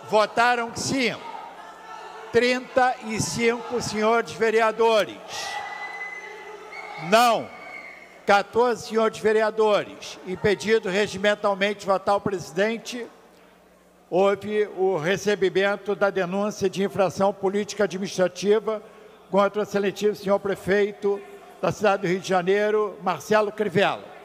Votaram sim 35 senhores vereadores. Não, 14 senhores vereadores. Impedido regimentalmente votar o presidente, houve o recebimento da denúncia de infração política administrativa contra o excelentíssimo senhor prefeito da cidade do Rio de Janeiro, Marcelo Crivella.